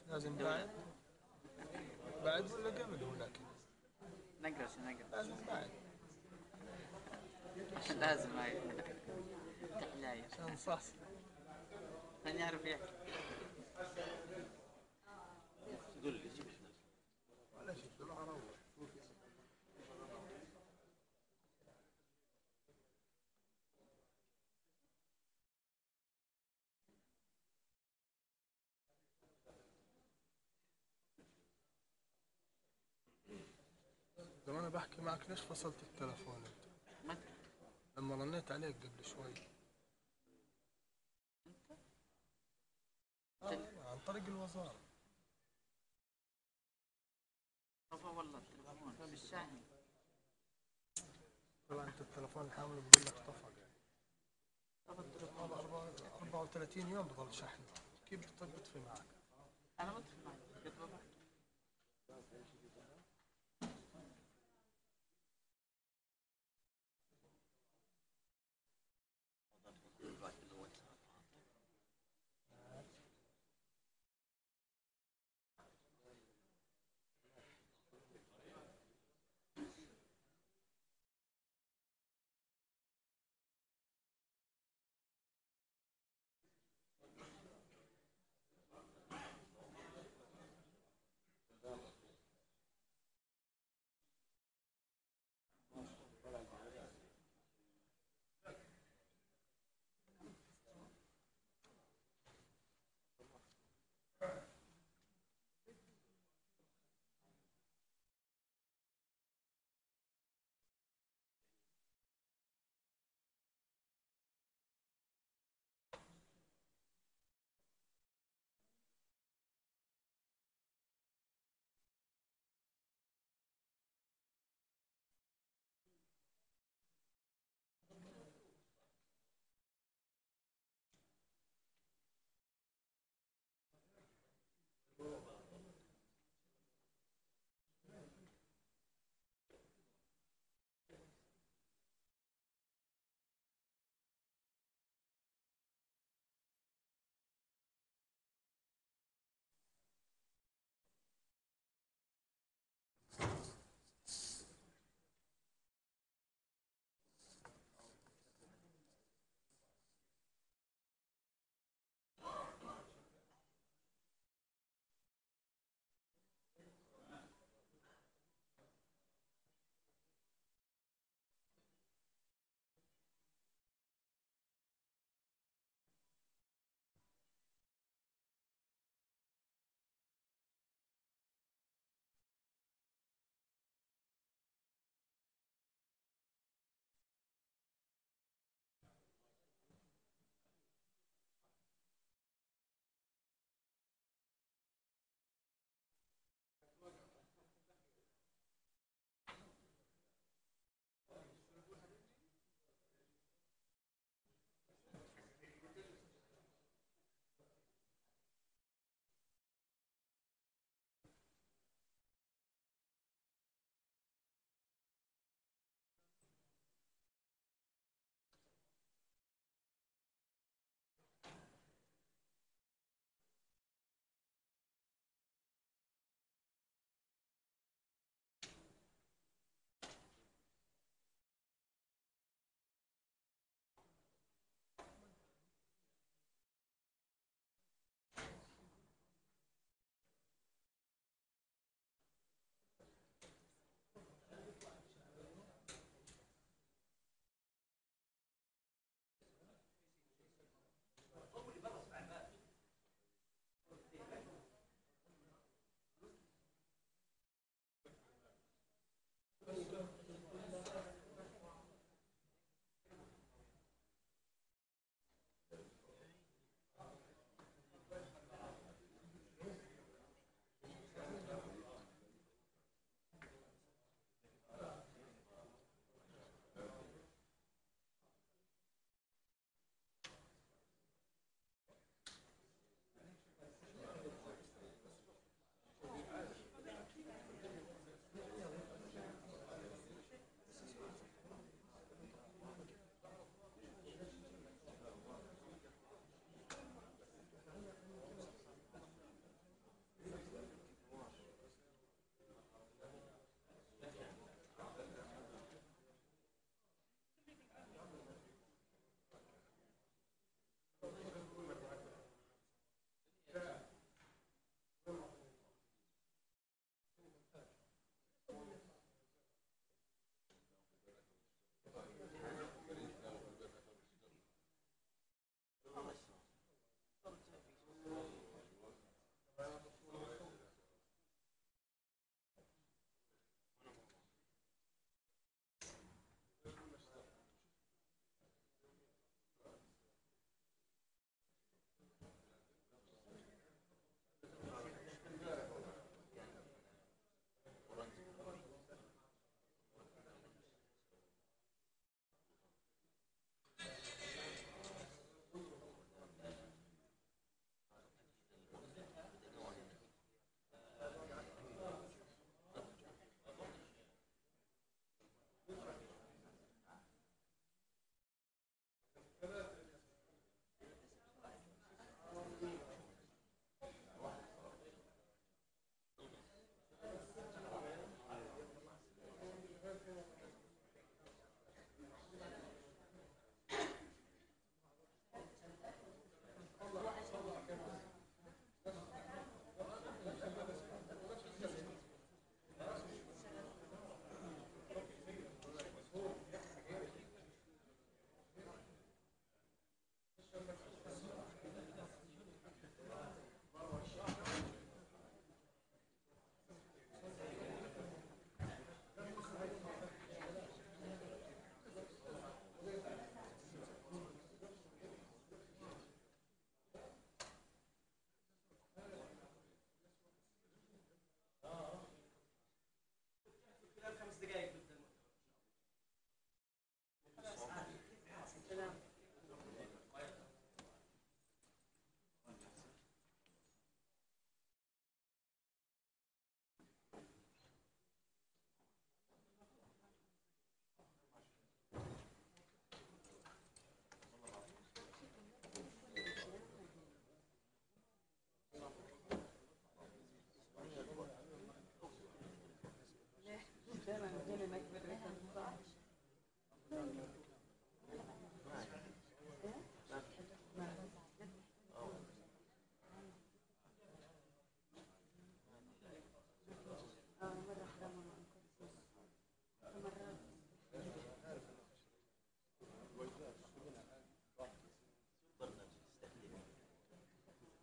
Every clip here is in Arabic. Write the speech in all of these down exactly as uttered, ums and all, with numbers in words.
لازم بعد. بعد ولا قبل ولا كذا؟ نقرا شو نقرا. لازم بعد. لازم هاي تحلاية عشان صاص. عشان يعرف يحكي. ولا شيء طلع روح. لما انا بحكي معك ليش فصلت التلفون انت؟ ما لما رنيت عليك قبل شوي. آه عن طريق الوزارة. طفى والله التلفون بالشاحن. طبعا انت التلفون الحامل بقول لك طفى يعني. طفى التلفون. هذا أربعة وثلاثين يوم بضل شحن. كيف بتطفي معك؟ انا بطفي معك قد بابا.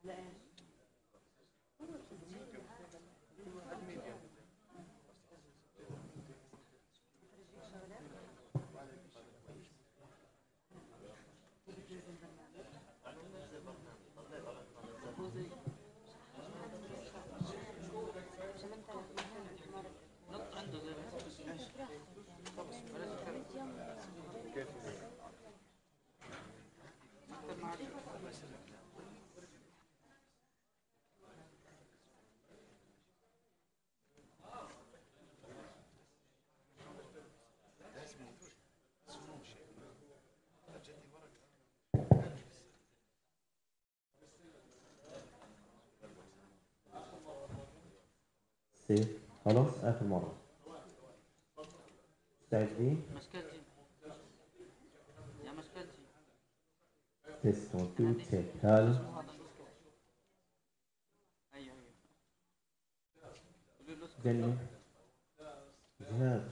نط عنده زي ما ماشي. خلص بلاش كلام. مكتب معك. سيف خلاص آخر مرة. مستعدين؟ مشكلتي يا مشكلتي تيست ون تو تشيك. هلا اسمه هذا المشكلة. ايوه ايوه قولوا له اسكت. جني جهاد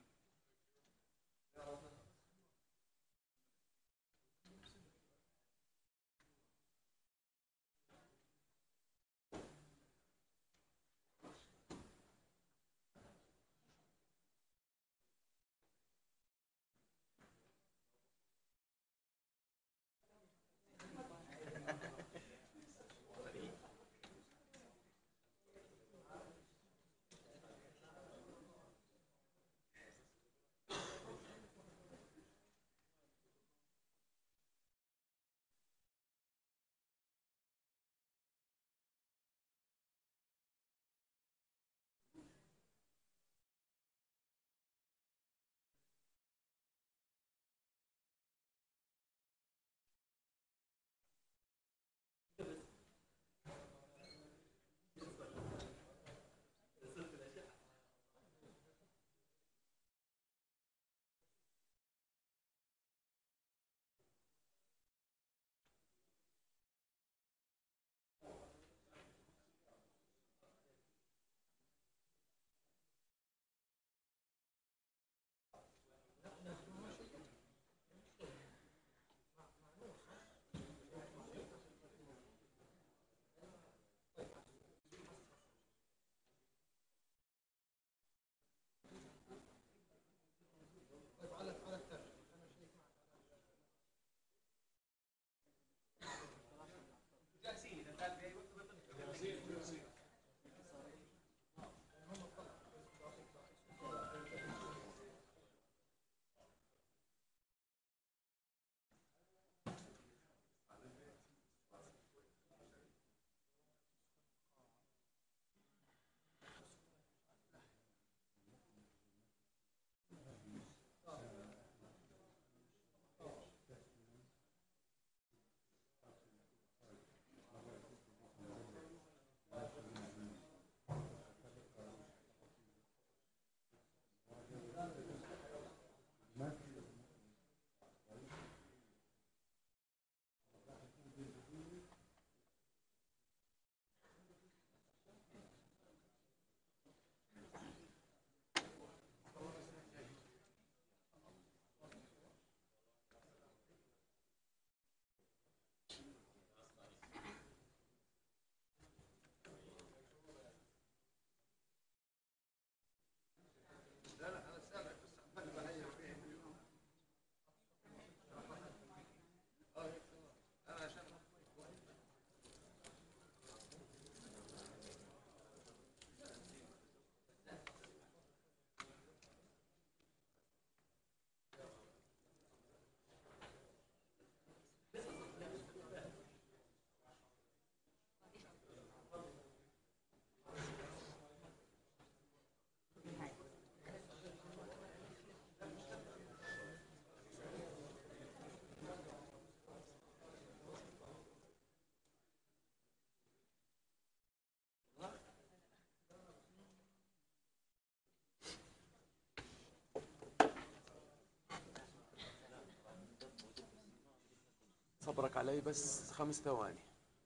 صبرك علي بس خمس ثواني.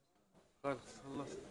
خلص خلصت.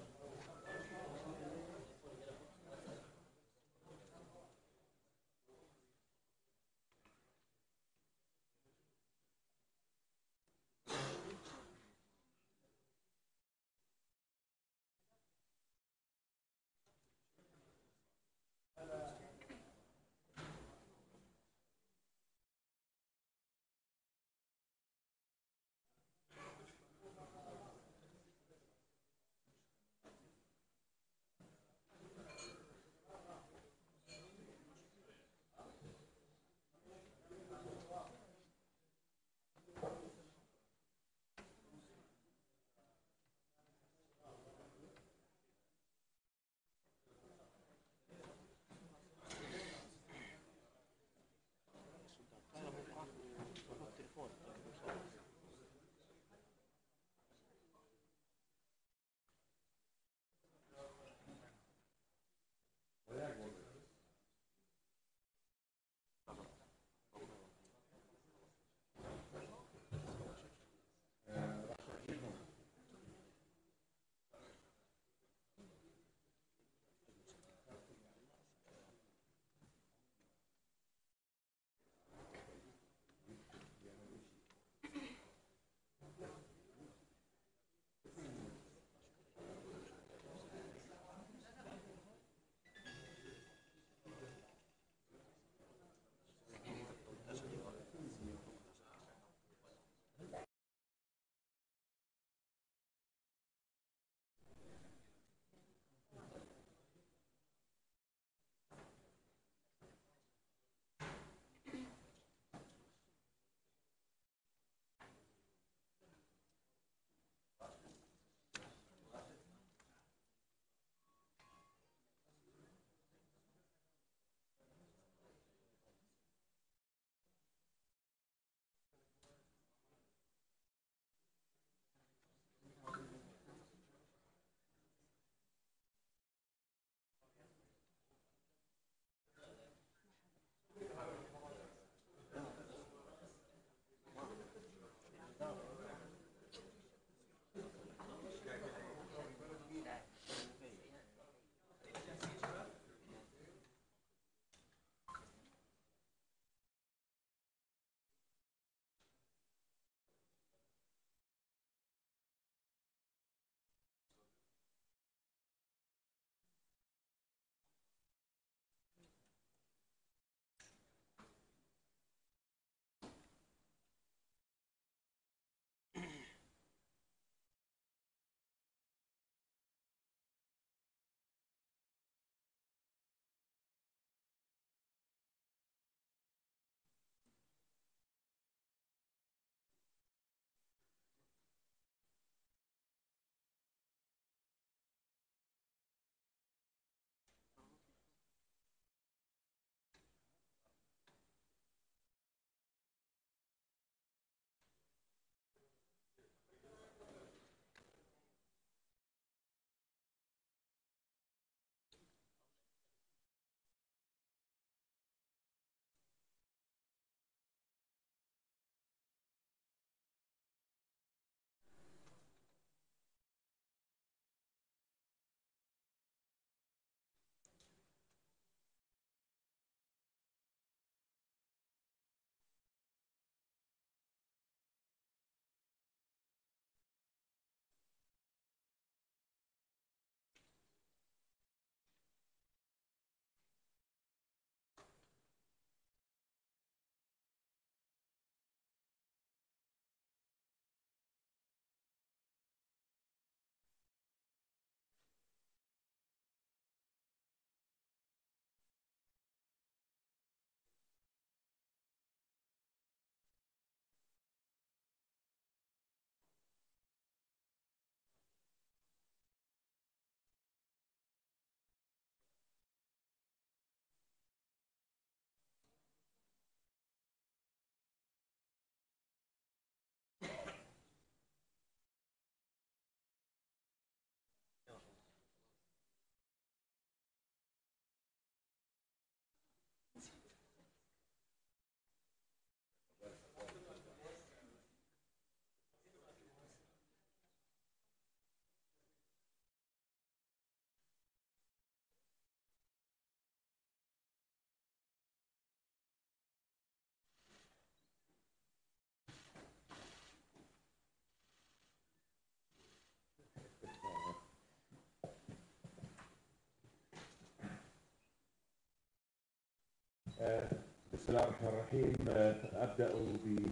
بسم الله الرحمن الرحيم. أبدأ ب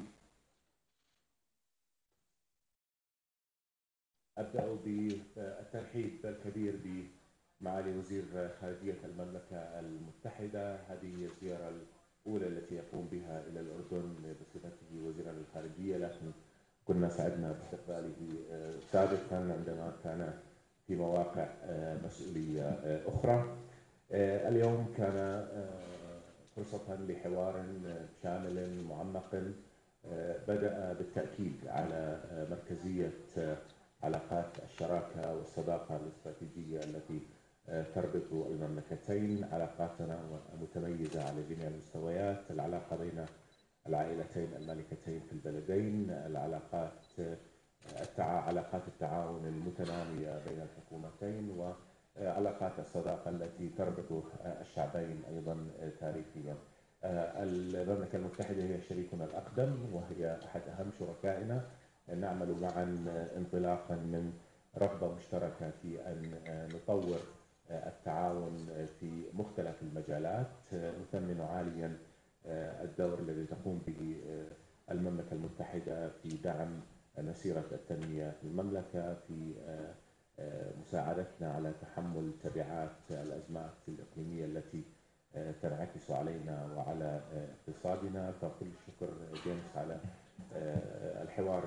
أبدأ بالترحيب الكبير بمعالي وزير خارجية المملكة المتحدة. هذه هي الزيارة الأولى التي يقوم بها إلى الأردن بصفته وزيرا للخارجية، لكن كنا سعدنا باستقباله سابقا عندما كان في مواقع مسؤولية أخرى. اليوم كان فرصة لحوار شامل معمق بدأ بالتأكيد على مركزية علاقات الشراكة والصداقة الاستراتيجية التي تربط المملكتين، علاقاتنا متميزة على جميع المستويات، العلاقة بين العائلتين المالكتين في البلدين، العلاقات التع... علاقات التعاون المتنامية بين الحكومتين، وعلاقات الصداقة التي تربط الشعبين أيضا تاريخيا. المملكة المتحدة هي شريكنا الأقدم وهي أحد أهم شركائنا، نعمل معا انطلاقا من رغبة مشتركة في أن نطور التعاون في مختلف المجالات. نثمن عاليا الدور الذي تقوم به المملكة المتحدة في دعم مسيرة التنمية في المملكة، في مساعدتنا على تحمل تبعات الأزمات الإقليمية التي تنعكس علينا وعلى اقتصادنا. فكل الشكر جيمس على الحوار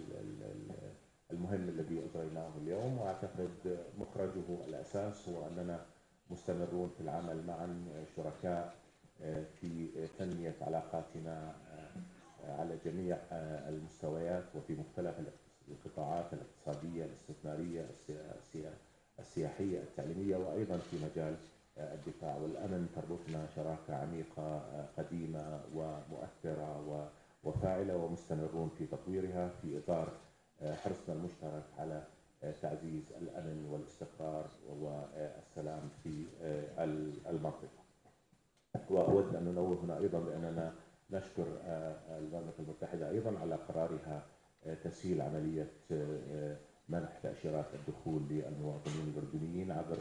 المهم الذي أجريناه اليوم، وأعتقد مخرجه الأساس هو أننا مستمرون في العمل معا شركاء في تنمية علاقاتنا على جميع المستويات وفي مختلف القطاعات الاقتصادية، الاستثمارية، السياحية، التعليمية، وأيضا في مجال الدفاع والأمن. تربطنا شراكة عميقة قديمة ومؤثرة وفاعلة، ومستمرون في تطويرها في إطار حرصنا المشترك على تعزيز الأمن والاستقرار والسلام في المنطقة. وأود أن ننوه هنا أيضا بأننا نشكر المملكة المتحدة أيضا على قرارها تسهيل عملية منح تأشيرات الدخول للمواطنين الأردنيين عبر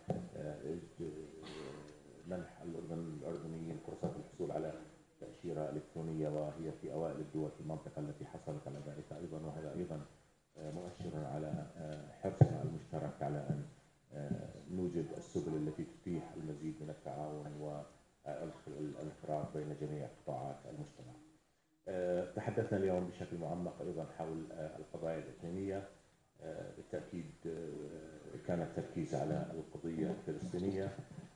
منح الأردنيين فرصة الحصول على تأشيرة إلكترونية، وهي في أوائل الدول في المنطقة التي حصلت على ذلك أيضا، وهذا أيضا مؤشر على حرصنا المشترك على أن نوجد السبل التي تتيح المزيد من التعاون والانخراط بين جميع قطاعات المجتمع. تحدثنا اليوم بشكل معمق أيضا حول القضايا الإقليمية. بالتأكيد كان التركيز على القضية الفلسطينية،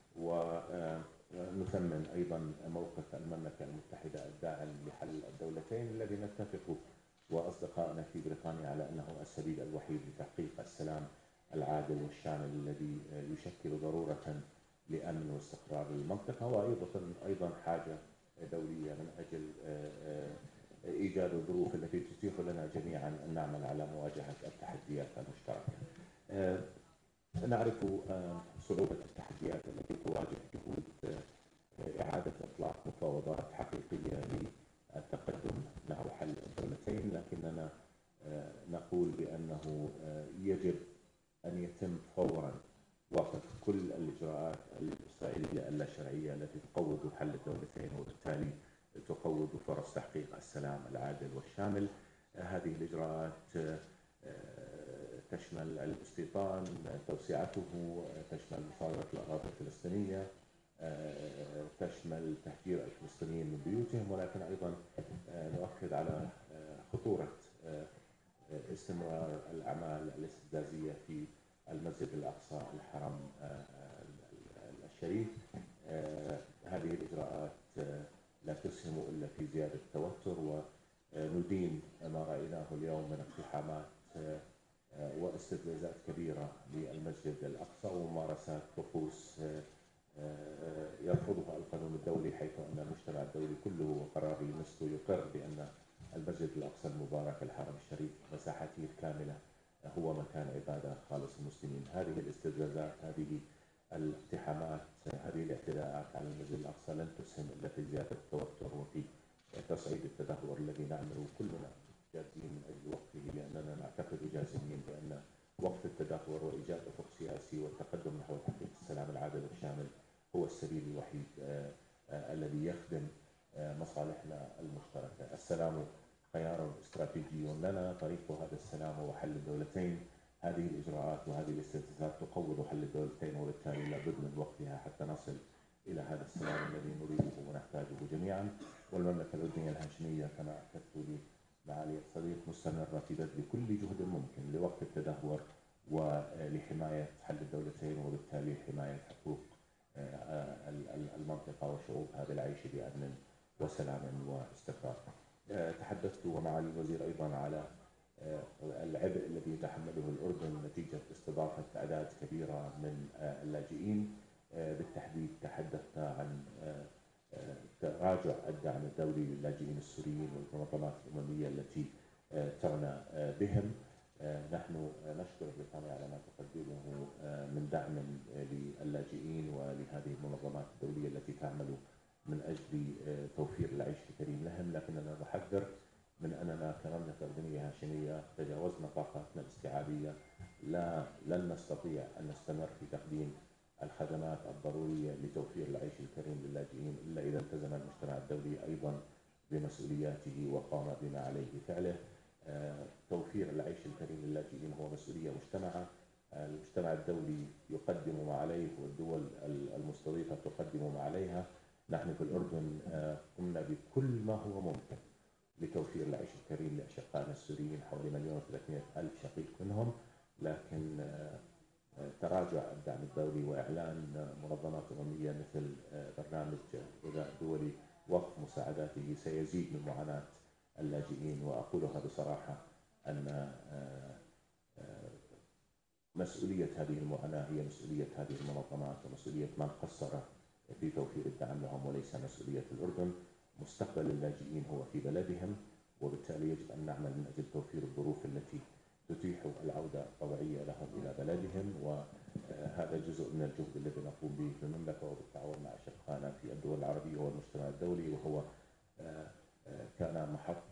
ونثمن أيضا موقف المملكة المتحدة الداعم لحل الدولتين الذي نتفق وأصدقائنا في بريطانيا على أنه السبيل الوحيد لتحقيق السلام العادل والشامل الذي يشكل ضرورة لأمن واستقرار المنطقة، وأيضا أيضا حاجة دولية من أجل إيجاد الظروف التي تتيح لنا جميعا أن نعمل على مواجهة التحديات المشتركة. نعرف صعوبة التحديات التي تواجه جهود إعادة إطلاق مفاوضات حقيقية للتقدم نحو حل الدولتين، لكننا نقول بأنه يجب أن يتم فورا وقف كل الإجراءات الإسرائيلية اللا شرعية التي تقوض حل الدولتين وبالتالي تقوض فرص تحقيق السلام العادل والشامل. هذه الإجراءات تشمل الاستيطان، توسعته، تشمل مصادرة الأراضي الفلسطينية، تشمل تهجير الفلسطينيين من بيوتهم، ولكن أيضا نؤكد على خطورة استمرار الأعمال الاستفزازية في المسجد الأقصى الحرم الشريف. هذه الإجراءات لا تسهم إلا في زيادة التوتر، وندين ما رأيناه اليوم من اقتحامات واستفزازات كبيرة للمسجد الأقصى وممارسات طقوس يرفضها القانون الدولي، حيث أن المجتمع الدولي كله وقرار يونسكو يقر بأن المسجد الأقصى المبارك الحرم الشريف مساحته الكاملة هو مكان عبادة خالص المسلمين. هذه الاستفزازات، هذه الاقتحامات، هذه الاعتداءات على المسجد الأقصى لن تسهم إلا في زيادة التوتر وفي تصعيد التدهور الذي نعمله كلنا جادين من أجل وقفه، لأننا نعتقد جازمين بأن وقف التدهور وإيجاد أفق سياسي والتقدم نحو تحقيق السلام العادل والشامل هو السبيل الوحيد الذي السلام وهو حل الدولتين. هذه الإجراءات وهذه الاستنتاجات تقوض حل الدولتين، وبالتالي لابد من وقتها حتى نصل إلى هذا السلام الذي نريده ونحتاجه جميعا. والمملكة الأردنية الهاشمية كما أكدت لي معالي الصديق مستمرة في بذل كل جهد ممكن لوقف التدهور ولحماية حل الدولتين، وبالتالي حماية حقوق المنطقة وشعوبها بالعيش بأمن وسلام واستقرار. تحدثت ومعالي الوزير أيضا على العبء الذي يتحمله الأردن نتيجة استضافة أعداد كبيرة من اللاجئين. بالتحديد تحدثت عن تراجع الدعم الدولي للاجئين السوريين والمنظمات الأممية التي تعنى بهم. نحن نشكر بريطانيا على ما تقدمه من دعم للاجئين ولهذه المنظمات الدولية التي تعمل من أجل توفير العيش الكريم لهم، لكننا نحذر من أننا كمملكة أردنية هاشمية تجاوزنا طاقاتنا الاستيعابية. لا لن نستطيع أن نستمر في تقديم الخدمات الضرورية لتوفير العيش الكريم للاجئين إلا إذا التزم المجتمع الدولي أيضا بمسؤولياته وقام بما عليه فعله. توفير العيش الكريم للاجئين هو مسؤولية مجتمعة. المجتمع الدولي يقدم ما عليه والدول المستضيفة تقدم ما عليها. نحن في الأردن قمنا بكل ما هو ممكن لتوفير العيش الكريم لأشقائنا السوريين، حوالي مليون وثلاثمئة ألف شقيق منهم، لكن تراجع الدعم الدولي وإعلان منظمات أممية مثل برنامج الغذاء الدولي وقف مساعداته سيزيد من معاناة اللاجئين. وأقولها بصراحة أن مسؤولية هذه المعاناة هي مسؤولية هذه المنظمات ومسؤولية من قصر في توفير الدعم لهم وليس مسؤولية الأردن. مستقبل اللاجئين هو في بلدهم، وبالتالي يجب أن نعمل من أجل توفير الظروف التي تتيح العودة الطوعية لهم إلى بلدهم، وهذا جزء من الجهد الذي نقوم به في المملكة وبالتعاون مع أشقائنا في الدول العربية والمجتمع الدولي، وهو كان محط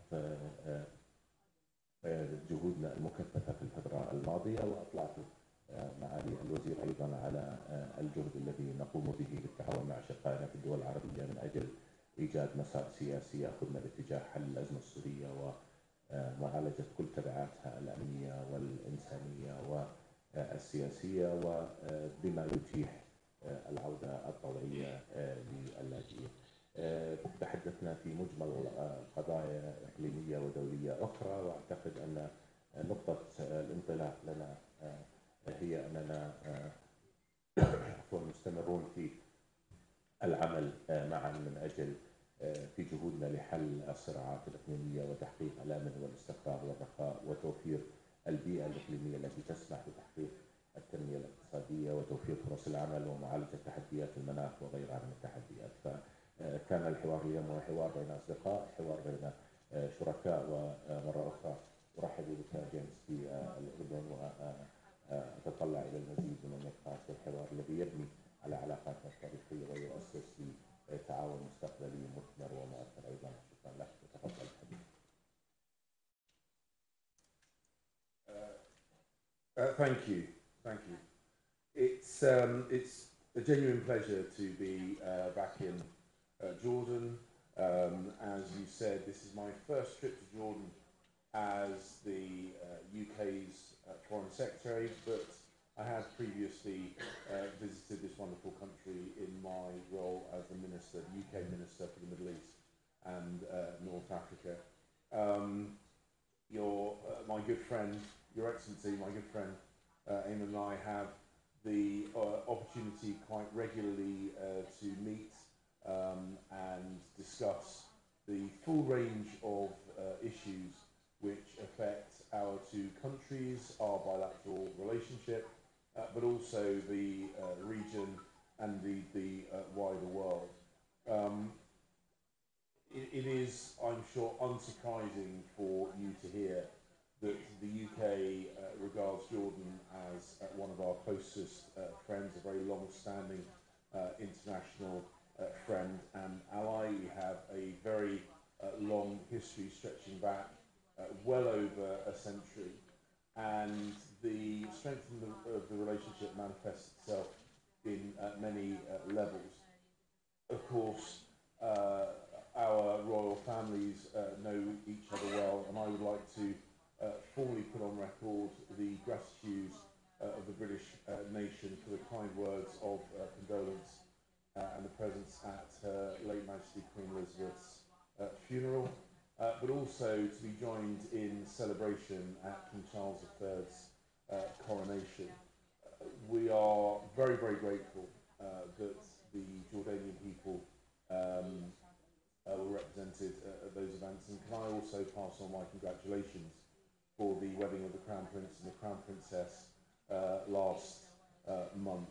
جهودنا المكثفة في الفترة الماضية. وأطلعت معالي الوزير أيضا على الجهد الذي نقوم به بالتعاون مع أشقائنا في الدول العربية من أجل إيجاد مسار سياسي يأخذنا باتجاه حل الأزمة السورية ومعالجة كل تبعاتها الأمنية والإنسانية والسياسية، وبما يتيح العودة الطوعية للاجئين. تحدثنا في مجمل قضايا إقليمية ودولية أخرى، وأعتقد أن نقطة الانطلاق لنا هي أننا مستمرون في العمل معا من أجل في جهودنا لحل الصراعات الإقليمية وتحقيق الأمن والاستقرار والرخاء وتوفير البيئة الإقليمية التي تسمح بتحقيق التنمية الاقتصادية وتوفير فرص العمل ومعالجة تحديات المناخ وغيرها من التحديات. فكان الحوار اليوم هو حوار بين أصدقاء، حوار بين شركاء. ومرة أخرى أرحب بك جيمس في الأردن، وأتطلع إلى المزيد من النقاش والحوار الذي يبني على علاقاتنا التاريخية ويؤسس لتعاون مستقبلي مثمر ومؤثر أيضا. شكرا لك، تفضل الحديث. Uh, thank you, thank you. It's um, it's a genuine pleasure to be uh, back in uh, Jordan. Um, as you said, this is my first trip to Jordan as the uh, U K's uh, Foreign Secretary, but I had previously uh, visited this wonderful country in my role as the Minister, the U K Minister for the Middle East and uh, North Africa. Um, your, uh, my good friend, Your Excellency, my good friend uh, Ayman and I have the uh, opportunity quite regularly uh, to meet um, and discuss the full range of uh, issues which affect our two countries, our bilateral relationship, uh, but also the uh, region and the, the uh, wider world. Um, it, it is, I'm sure, unsurprising for you to hear that the U K uh, regards Jordan as uh, one of our closest uh, friends, a very long-standing uh, international uh, friend and ally. We have a very uh, long history stretching back uh, well over a century, and the strength of the, of the relationship manifests itself in uh, many uh, levels. Of course, uh, our royal families uh, know each other well, and I would like to uh, formally put on record the gratitude uh, of the British uh, nation for the kind words of uh, condolence uh, and the presence at her late Majesty Queen Elizabeth's uh, funeral, uh, but also to be joined in celebration at King Charles the third's uh, coronation. Uh, we are very, very grateful uh, that the Jordanian people um, uh, were represented uh, at those events, and can I also pass on my congratulations for the wedding of the Crown Prince and the Crown Princess uh, last uh, month.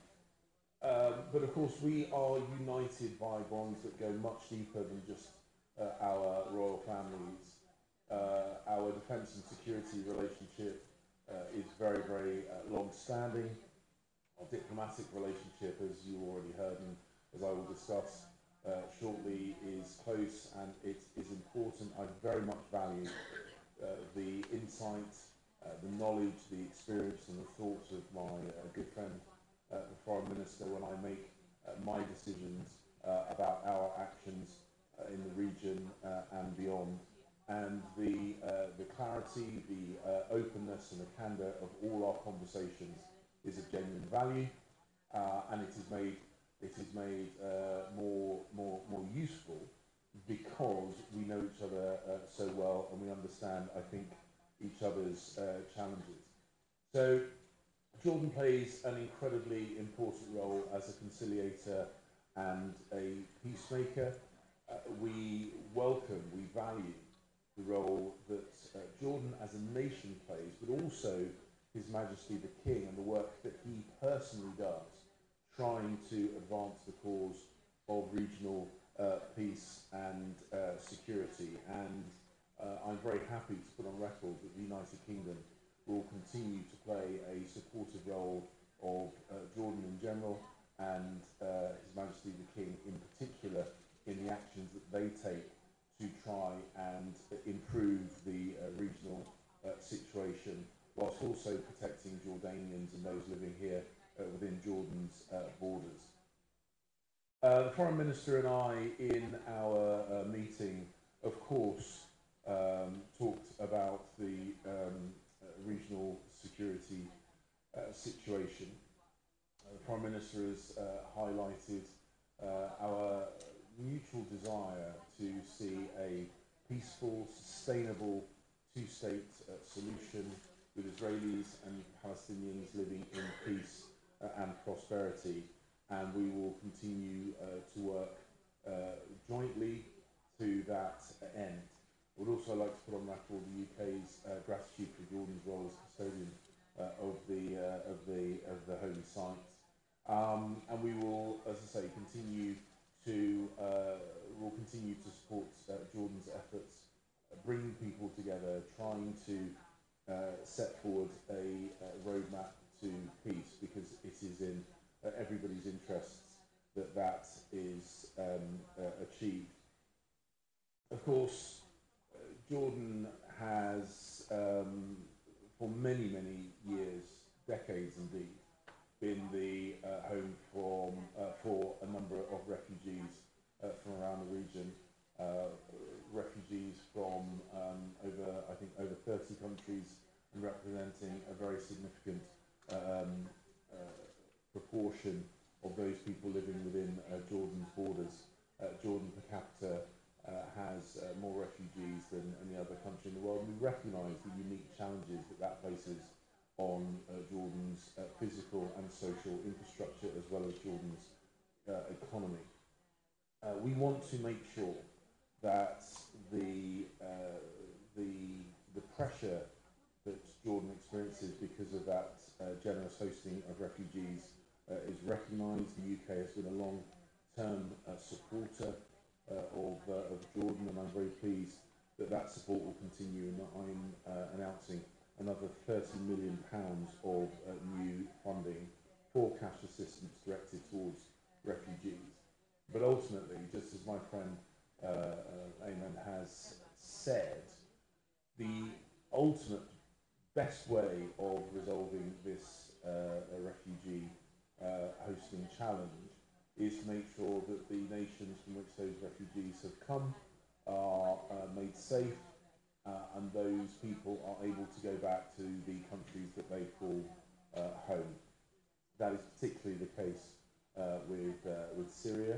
Um, but of course we are united by bonds that go much deeper than just uh, our royal families. Uh, our defence and security relationship uh, is very, very uh, long-standing. Our diplomatic relationship, as you already heard and as I will discuss uh, shortly, is close and it is important. I very much value Uh, the insight, uh, the knowledge, the experience and the thoughts of my uh, good friend, uh, the Foreign Minister, when I make uh, my decisions uh, about our actions uh, in the region uh, and beyond. And the, uh, the clarity, the uh, openness and the candour of all our conversations is of genuine value, uh, and it is made, it is made uh, more, more, more useful because we know each other uh, so well and we understand, I think, each other's uh, challenges. So Jordan plays an incredibly important role as a conciliator and a peacemaker. Uh, we welcome, we value the role that uh, Jordan as a nation plays, but also His Majesty the King and the work that he personally does, trying to advance the cause of regional Uh, peace and uh, security, and uh, I'm very happy to put on record that the United Kingdom will continue to play a supportive role of uh, Jordan in general and uh, His Majesty the King in particular in the actions that they take to try and improve the uh, regional uh, situation, whilst also protecting Jordanians and those living here uh, within Jordan's uh, borders. Uh, the Foreign Minister and I, in our uh, meeting, of course, um, talked about the um, uh, regional security uh, situation. Uh, the Foreign Minister has uh, highlighted uh, our mutual desire to see a peaceful, sustainable two-state uh, solution with Israelis and Palestinians living in peace uh, and prosperity. And we will continue uh, to work uh, jointly to that end. I would also like to put on record the U K's uh, gratitude for Jordan's role as custodian uh, of the uh, of the of the holy site, um, and we will, as I say, continue to uh, will continue to support uh, Jordan's efforts, uh, bringing people together, trying to uh, set forward a uh, roadmap to peace, because it is in Uh, everybody's interests that that is um, uh, achieved. Of course, uh, Jordan has, um, for many, many years, decades indeed, been the uh, home from, uh, for a number of refugees uh, from around the region. Uh, refugees from um, over, I think, over thirty countries, and representing a very significant um, uh, proportion of those people living within uh, Jordan's borders. Uh, Jordan per capita uh, has uh, more refugees than any other country in the world. We recognise the unique challenges that that places on uh, Jordan's uh, physical and social infrastructure, as well as Jordan's uh, economy. Uh, we want to make sure that the, uh, the, the pressure that Jordan experiences because of that uh, generous hosting of refugees uh, is recognised. The U K has been a long-term uh, supporter uh, of, uh, of Jordan, and I'm very pleased that that support will continue, and that I'm uh, announcing another thirty million pounds of uh, new funding for cash assistance directed towards refugees. But ultimately, just as my friend uh, uh, Ayman has said, the ultimate best way of resolving this uh, refugee uh, hosting challenge is to make sure that the nations from which those refugees have come are uh, made safe uh, and those people are able to go back to the countries that they call uh, home. That is particularly the case uh, with, uh, with Syria,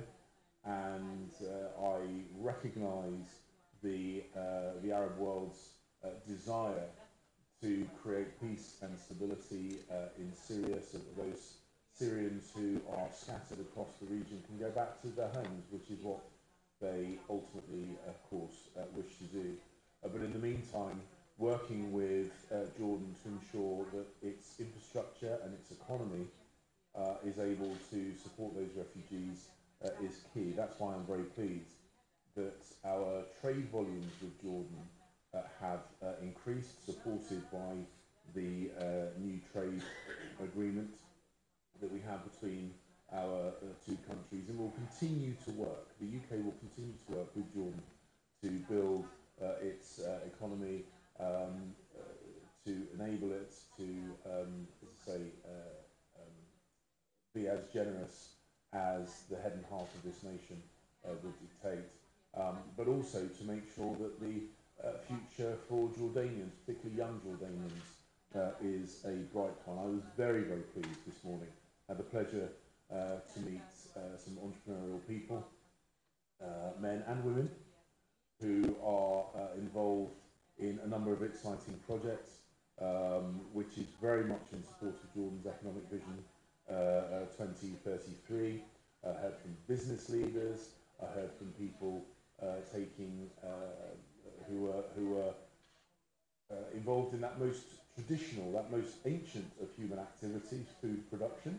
and uh, I recognise the, uh, the Arab world's uh, desire to create peace and stability uh, in Syria, so that those Syrians who are scattered across the region can go back to their homes, which is what they ultimately, of course, uh, wish to do. Uh, but in the meantime, working with uh, Jordan to ensure that its infrastructure and its economy uh, is able to support those refugees uh, is key. That's why I'm very pleased that our trade volumes with Jordan uh, have uh, increased, supported by the uh, new trade agreement that we have between our uh, two countries, and will continue to work. The U K will continue to work with Jordan to build uh, its uh, economy, um, uh, to enable it to, um, as I say, uh, um, be as generous as the head and heart of this nation uh, would dictate, um, but also to make sure that the uh, future for Jordanians, particularly young Jordanians, uh, is a bright one. I was very, very pleased this morning. I had the pleasure uh, to meet uh, some entrepreneurial people, uh, men and women, who are uh, involved in a number of exciting projects, um, which is very much in support of Jordan's economic vision uh, uh, twenty thirty-three. I heard from business leaders, I heard from people uh, taking, uh, who are, who are uh, involved in that most traditional, that most ancient of human activities, food production.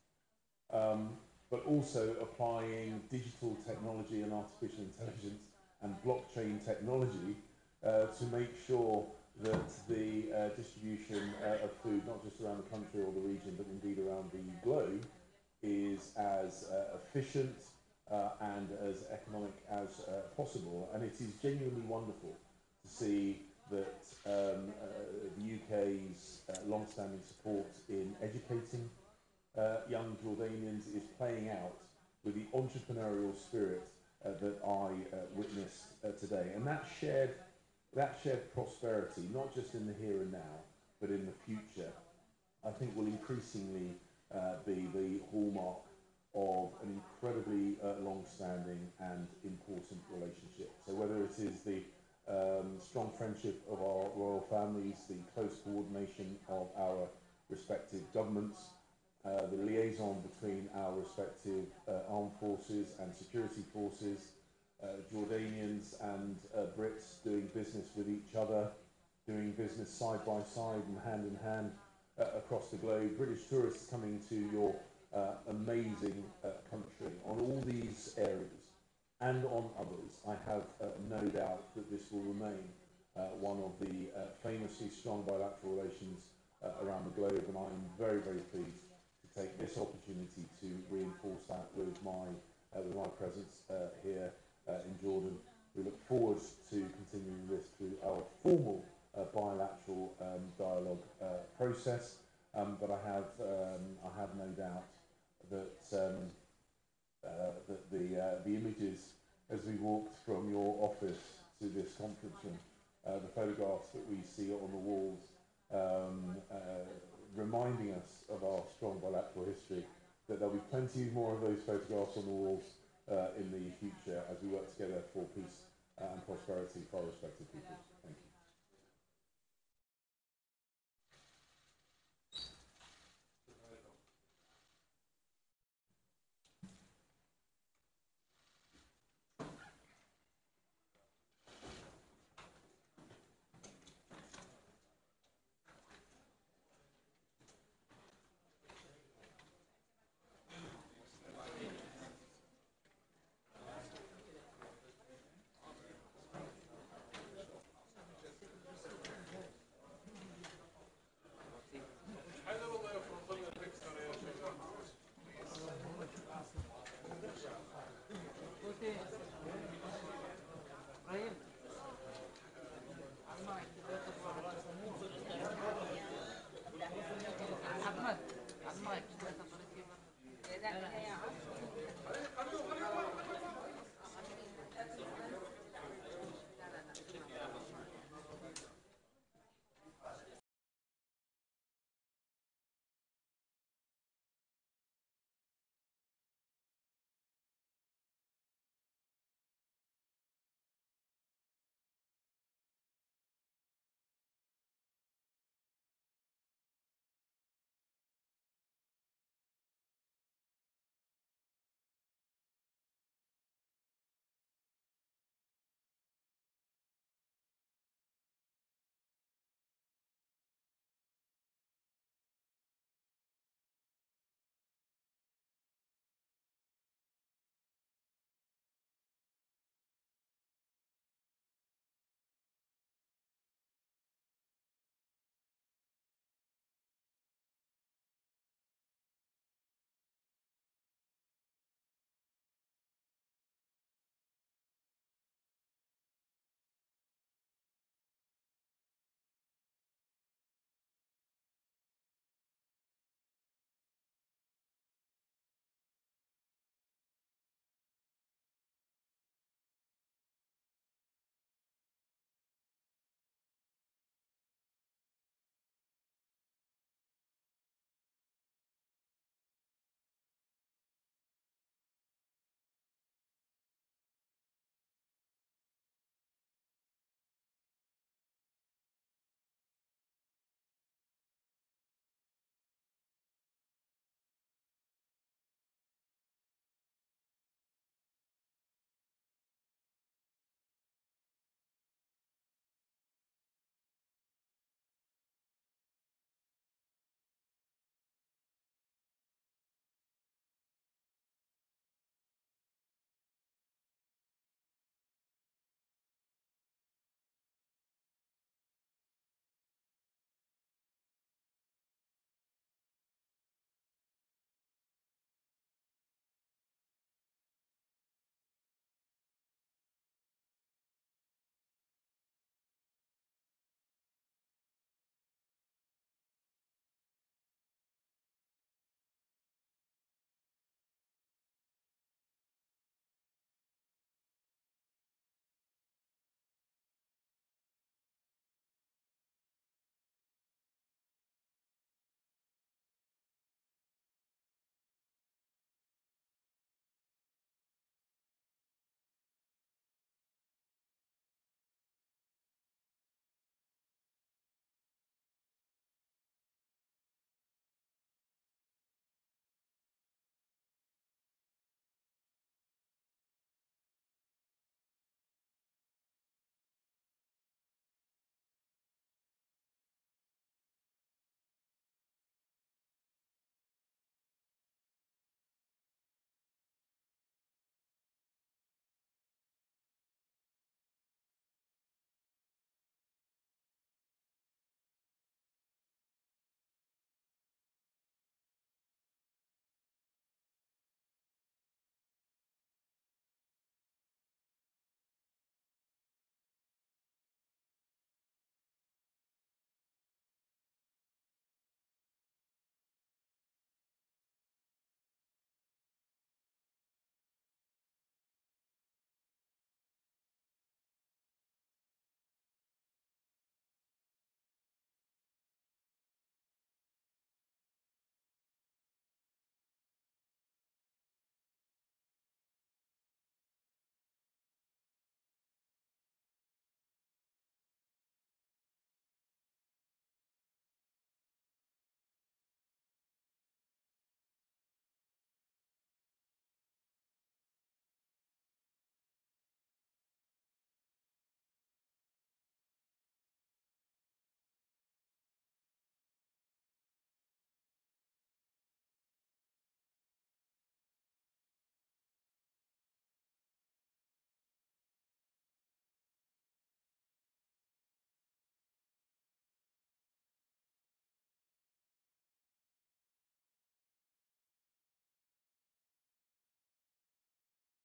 Um, but also applying digital technology and artificial intelligence and blockchain technology uh, to make sure that the uh, distribution uh, of food, not just around the country or the region, but indeed around the globe, is as uh, efficient uh, and as economic as uh, possible. And it is genuinely wonderful to see that um, uh, the U K's uh, long-standing support in educating Uh, young Jordanians is playing out with the entrepreneurial spirit uh, that I uh, witnessed uh, today, and that shared that shared prosperity, not just in the here and now, but in the future, I think will increasingly uh, be the hallmark of an incredibly uh, long-standing and important relationship. So whether it is the um, strong friendship of our royal families, the close coordination of our respective governments, Uh, the liaison between our respective uh, armed forces and security forces, uh, Jordanians and uh, Brits doing business with each other, doing business side by side and hand in hand uh, across the globe, British tourists coming to your uh, amazing uh, country on all these areas and on others. I have uh, no doubt that this will remain uh, one of the uh, famously strong bilateral relations uh, around the globe, and I'm very, very pleased take this opportunity to reinforce that with my uh, with my presence uh, here uh, in Jordan. We look forward to continuing this through our formal uh, bilateral um, dialogue uh, process, um, but I have um, I have no doubt that um, uh, that the uh, the images as we walked from your office to this conference room, uh, the photographs that we see on the walls, um, uh, reminding us of our strong bilateral history, that there'll be plenty more of those photographs on the walls uh, in the future as we work together for peace uh, and prosperity for our respective peoples. Thank you.